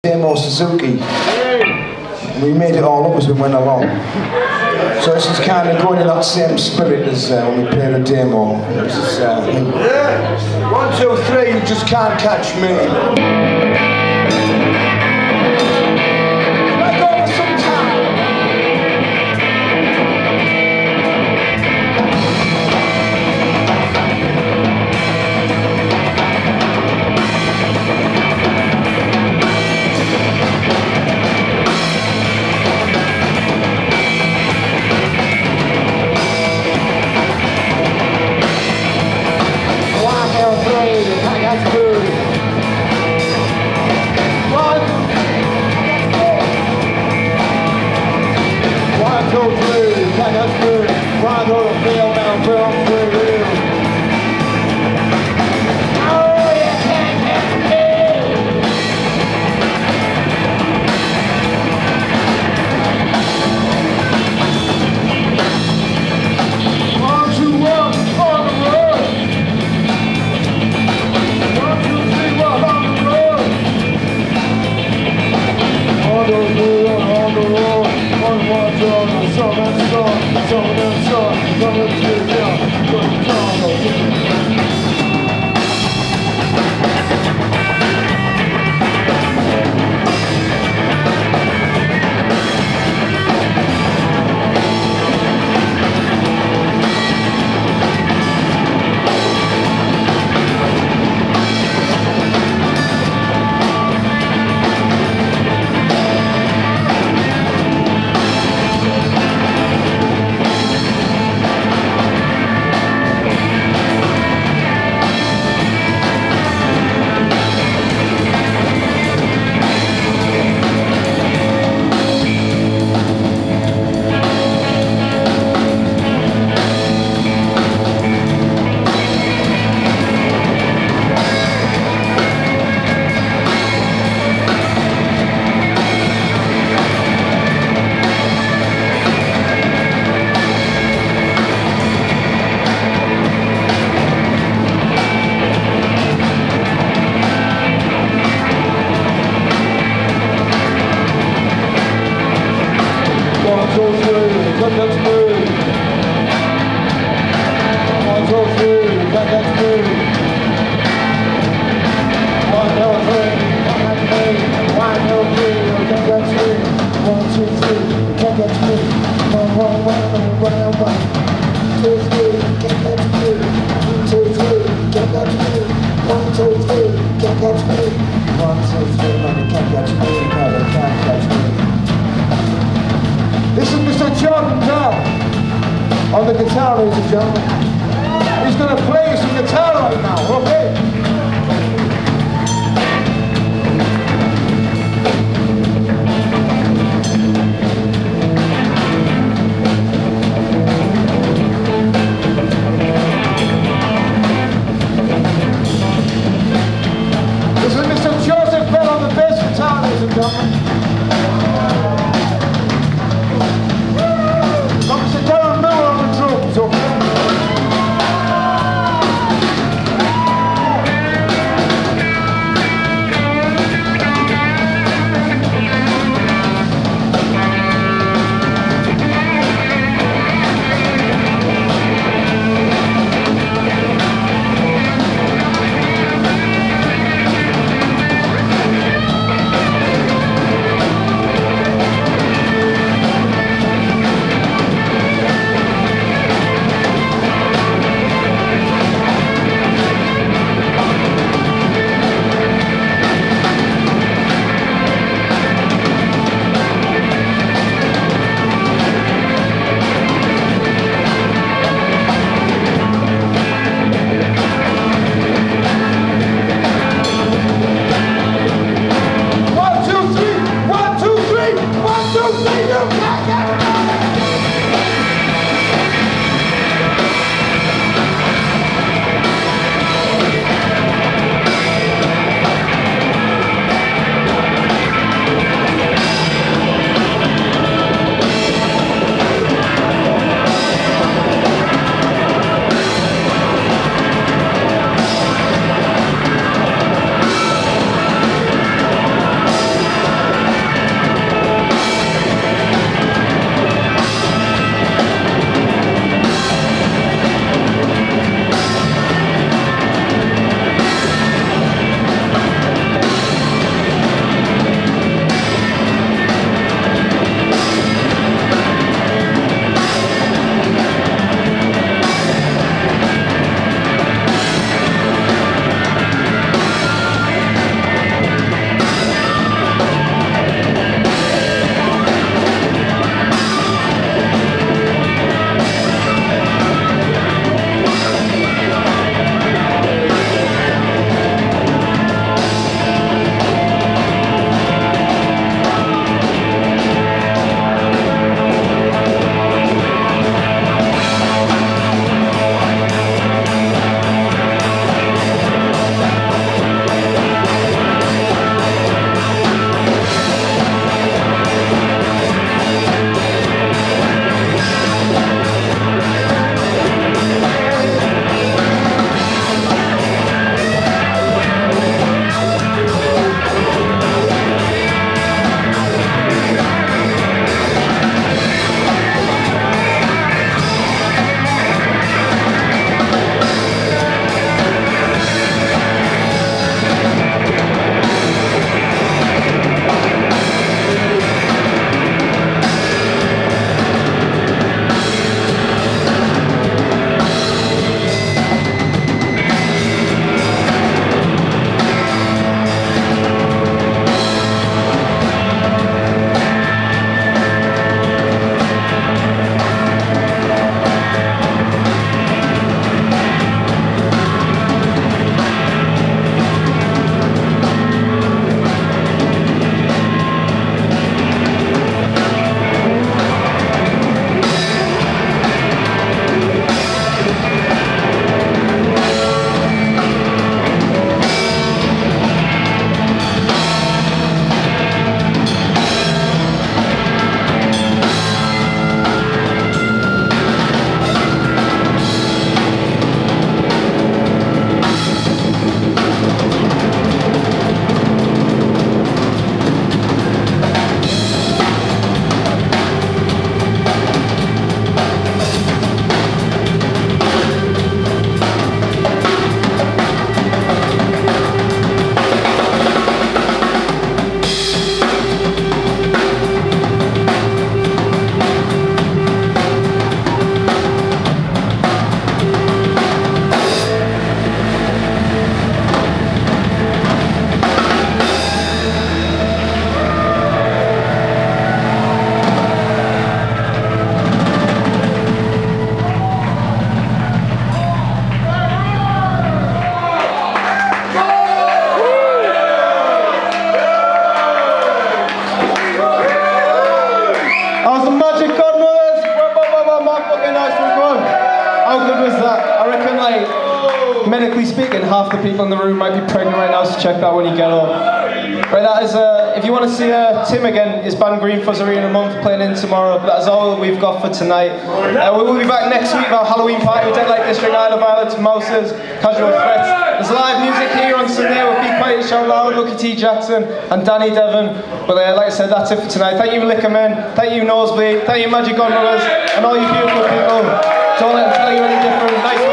Demo Suzuki. We made it all up as we went along. So this is kind of going in that same spirit as when we played the demo. This is, yeah. 1, 2, 3, you just can't catch me. This is Mr. Jordan Bell on the guitar, ladies and gentlemen. He's going to play some guitar right now, okay? This is Mr. Joseph Bell on the bass guitar, ladies and gentlemen. Okay. half the people in the room might be pregnant right now, so check that when you get home. Right, that is, if you want to see Tim again, his band Green Fuzzery in a month, playing in tomorrow. That is all we've got for tonight. We will be back next week for our Halloween party with Dead Like District, Isle of Violets, Mouses, Casual Threats. There's live music here on Sunday with Be Quiet, Shout Loud, Lucky T. Jackson and Danny Devon. But like I said, that's it for tonight. Thank you Liquormen, thank you Nosebleed, thank you Magic Gondolas, and all you beautiful people. Don't let them tell you any different. Nice